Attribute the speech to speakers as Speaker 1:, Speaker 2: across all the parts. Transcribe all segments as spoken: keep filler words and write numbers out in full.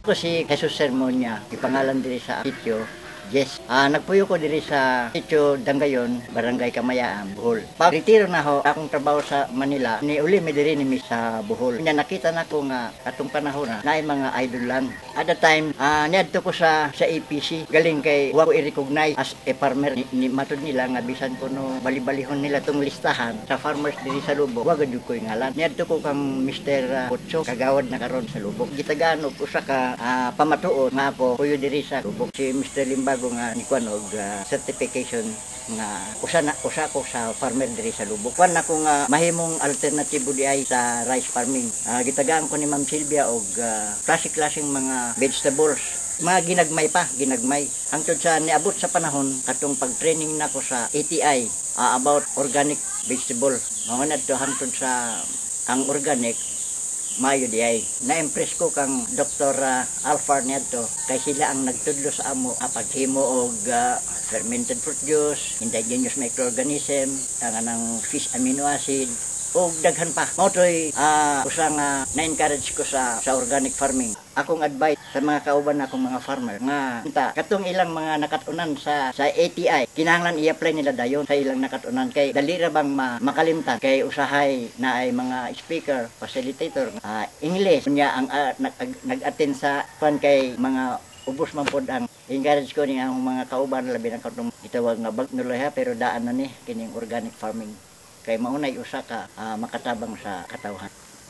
Speaker 1: Ako si Jesus Sermonia, ipangalan diri sa sitio. Yes, ah, nagpuyo ko diri sa sitio Dangayon, Barangay Kamayaan, Bohol. Pag retiro na ho, akong trabaho sa Manila, ni uli mi diri ni mi sa Bohol. Nya nakita na ko nga atong panahon na naay mga idol lang. At the time, ah, niadto ko sa sa A P C, galing kay wa ko i-recognize as a farmer. Ni, ni matud nila nga bisan ko no bali-balihon nila tong listahan sa farmers diri sa Lubok. Wa gud ko ngalan. Niadto ko kang Mister Otso, kagawad na karon sa Lubok. Gitagaan og usa ka ah, pamatuod nga ako puyo diri sa Lubok. Si Mister Limbago nga ni kuan og uh, certification nga usa na usa ko sa farmer diri sa Lubok. Kuan ako nga mahimong alternatibo di ay sa rice farming. Uh, gitagaan ko ni Ma'am Silvia og uh, klase-klaseng mga vegetables. Mga ginagmay pa, ginagmay. Hangtod sa niabot sa panahon katong pag-training nako sa A T I uh, about organic vegetable. Mao na to hangtod sa ang organic mayo di ay. Na-impress ko kang Doctor uh, Alfar niadto kay sila ang nagtudlo sa amo uh, paghimo og uh, fermented fruit juice, indigenous microorganism, ang anang fish amino acid o daghan pa. Mao toy uh, usang uh, na-encourage ko sa sa organic farming. Akong advice sa mga kauban akong mga farmer nga ta katong ilang mga nakatunan sa sa A T I kinahanglan i-apply nila dayon sa ilang nakatunan kay dali ra bang ma, makalimtan kay usahay na ay mga speaker, facilitator, uh, English nya ang uh, nag-attend sa fan kay mga ubos man pod ang encourage ko ni ang mga kauban labi na katong gitawag nga bagnuloy ha pero daan na ni kining organic farming kay maunay usa ka uh, makatabang sa katawhan.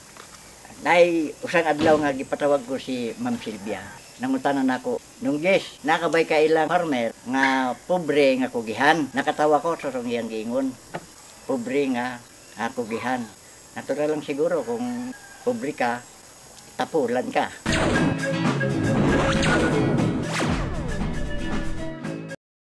Speaker 1: Nay usang adlaw nga gipatawag ko si Ma'am Silvia. Nangutanan nako, nung yes, nakabay ka ilang farmer nga pobre nga kugihan. Nakatawa ko sa iyang giingon. Pobre nga nga kugihan. Natural lang siguro kung pobre ka, tapulan ka.